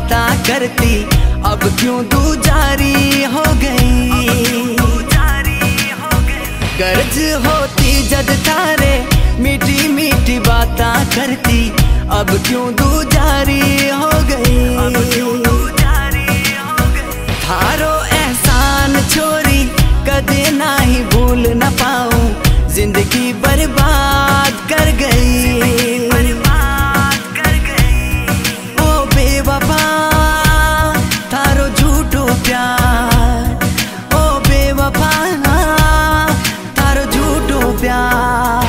बातें करती, अब क्यों तू जारी हो गई। गर्ज होती जद थारे मीठी मीठी बातें करती, अब क्यों तू जारी हो गई। थारो एहसान छोरी कदे नहीं भूल न पाऊं, जिंदगी बर्बाद कर गई। ओ बेवफा थारो झूठो प्यार, ओ बेवफा थारो झूठो प्यार।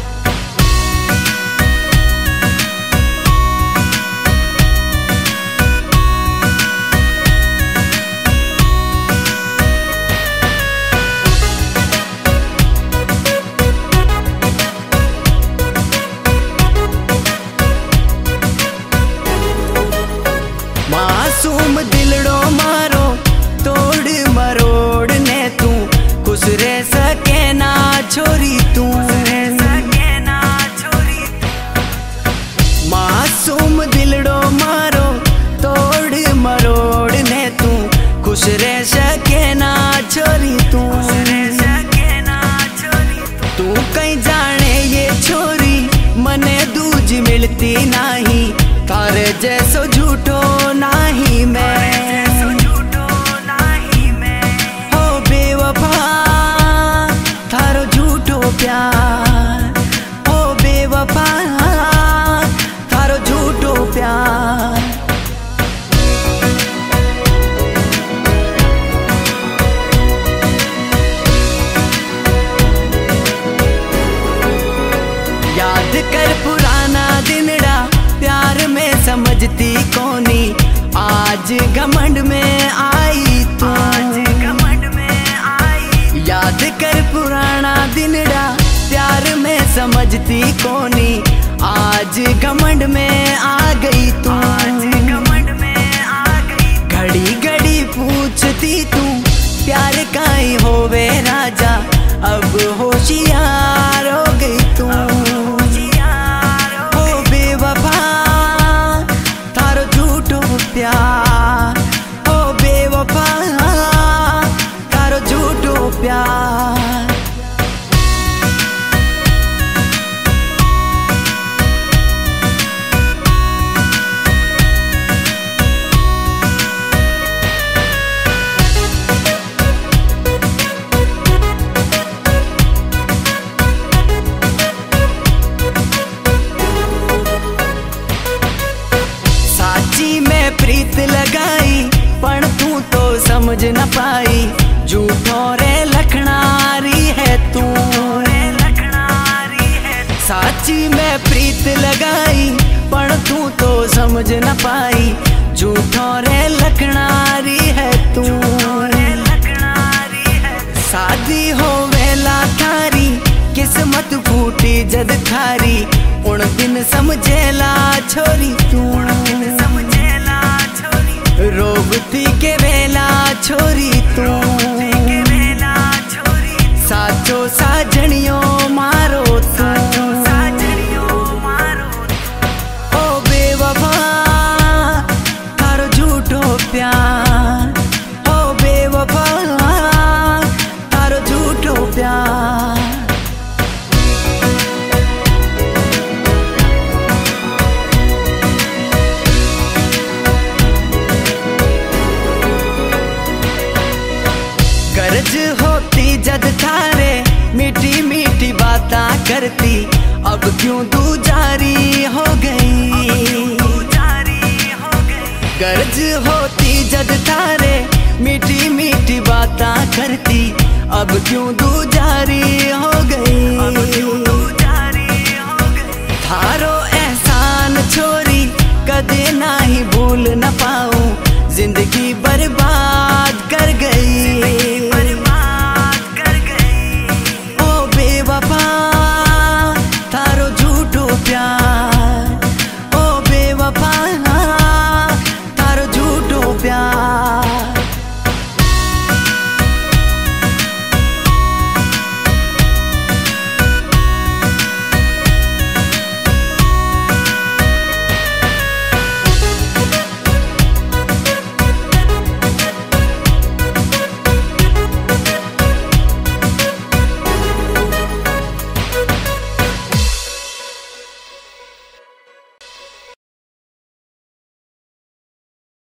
मासूम दिलड़ो मारो तोड़ मरोड़ ने तू, खुश रह सके ना छोरी तू। मासूम दिलड़ो मारो तोड़ मरोड़ ने तू, खुश रह सके ना छोरी तू। तू कहीं जाने ये छोरी मने दूज मिलती नहीं, थारे जैसो झूठो नहीं मैं। हो बेवफा थारो झूठो प्यार, हो बेवफा थारो झूठो प्यार। याद कर पुराना दिनड़ा, प्यार में समझती कोनी, आज घमंड में आई तू। याद कर पुराना दिनड़ा, प्यार में समझती कोनी, आज घमंड में आ गई तू। घड़ी घड़ी पूछती तू प्यार काई होवे राजा, अब होशियार हो गई तू। प्यार ओ बेवफा थारो झूठो प्यार। साची में प्रीत लगाई पण तू तो समझ न पाई, झूठो रे लखनारी है तू। साची में प्रीत लगाई पण तू तो समझ न पाई, झूठो रे लखनारी है तू। शादी हो वेला थारी किस्मत फूटी जद थारी, उन दिन समझेला छोरी तू। रोबती के वेला छोरी तू, साचो साजनियो मारो तू। ओ बेवफा थारो झूठो प्यार, ओ बेवफा थारो झूठो प्यार। गर्ज होती जद थारे मीठी मीठी बातें करती, अब क्यों तू जारी हो गई। गर्ज होती जद थारे मीठी मीठी बातें करती, अब क्यों तू